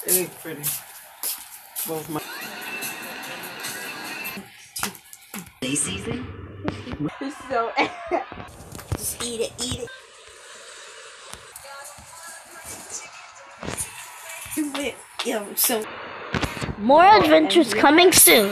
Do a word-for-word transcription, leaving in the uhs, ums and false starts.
It ain't pretty. Both my. Season. So Just eat it, eat it. Yo, so More adventures coming soon.